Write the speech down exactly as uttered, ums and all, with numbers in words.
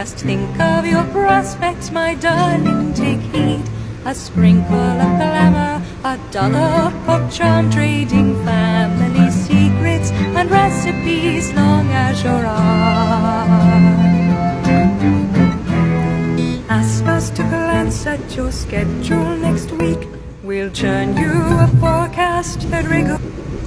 Just think of your prospects, my darling, take heed. A sprinkle of glamour, a dollop of charm, trading family secrets and recipes long as your arm. Ask us to glance at your schedule next week. We'll churn you a forecast that wriggles